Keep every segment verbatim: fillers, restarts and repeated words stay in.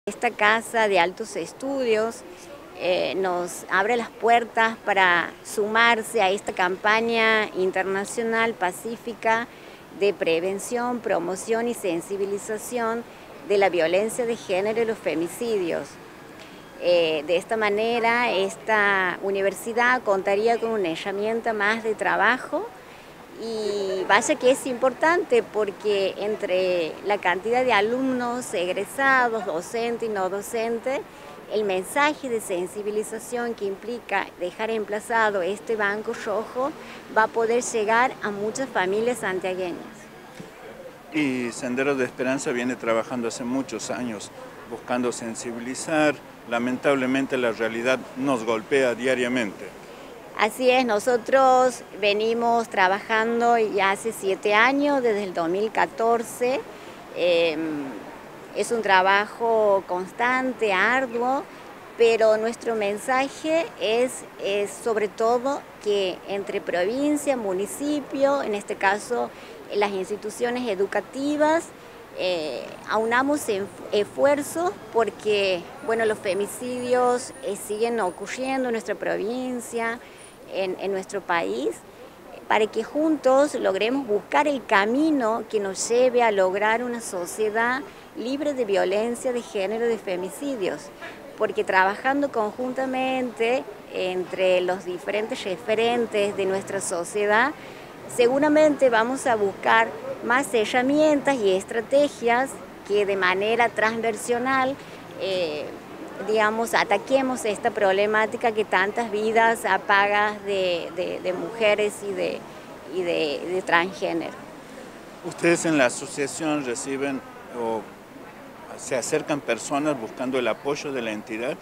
Esta casa de altos estudios eh, nos abre las puertas para sumarse a esta campaña internacional pacífica de prevención, promoción y sensibilización de la violencia de género y los femicidios. Eh, de esta manera, esta universidad contaría con una herramienta más de trabajo. Y vaya que es importante porque entre la cantidad de alumnos egresados, docentes y no docentes, el mensaje de sensibilización que implica dejar emplazado este banco rojo va a poder llegar a muchas familias santiagueñas. Y Senderos de Esperanza viene trabajando hace muchos años, buscando sensibilizar. Lamentablemente la realidad nos golpea diariamente. Así es, nosotros venimos trabajando ya hace siete años, desde el dos mil catorce. Eh, es un trabajo constante, arduo, pero nuestro mensaje es, es sobre todo que entre provincia, municipio, en este caso las instituciones educativas, eh, aunamos esfuerzos porque bueno, los femicidios eh, siguen ocurriendo en nuestra provincia, En, en nuestro país, para que juntos logremos buscar el camino que nos lleve a lograr una sociedad libre de violencia de género y de femicidios, porque trabajando conjuntamente entre los diferentes referentes de nuestra sociedad, seguramente vamos a buscar más herramientas y estrategias que de manera transversional eh, digamos, ataquemos esta problemática que tantas vidas apaga de, de, de mujeres y, de, y de, de transgénero. ¿Ustedes en la asociación reciben o se acercan personas buscando el apoyo de la entidad?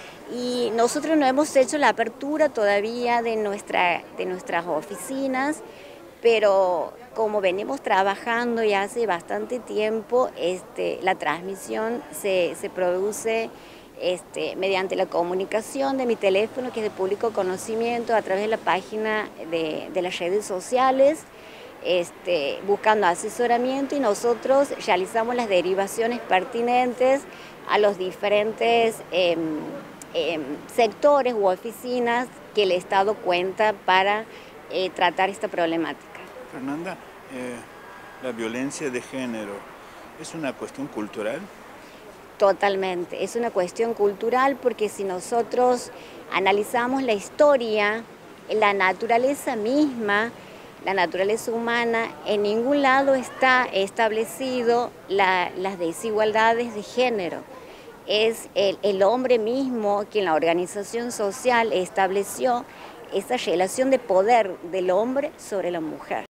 Y nosotros no hemos hecho la apertura todavía de, nuestra, de nuestras oficinas, pero como venimos trabajando ya hace bastante tiempo, este, la transmisión se, se produce Este, mediante la comunicación de mi teléfono, que es de público conocimiento, a través de la página de, de las redes sociales, este, buscando asesoramiento, y nosotros realizamos las derivaciones pertinentes a los diferentes eh, eh, sectores u oficinas que el Estado cuenta para eh, tratar esta problemática. Fernanda, eh, la violencia de género es una cuestión cultural. Totalmente, es una cuestión cultural porque si nosotros analizamos la historia, la naturaleza misma, la naturaleza humana, en ningún lado está establecido la, las desigualdades de género. Es el, el hombre mismo quien la organización social estableció esa relación de poder del hombre sobre la mujer.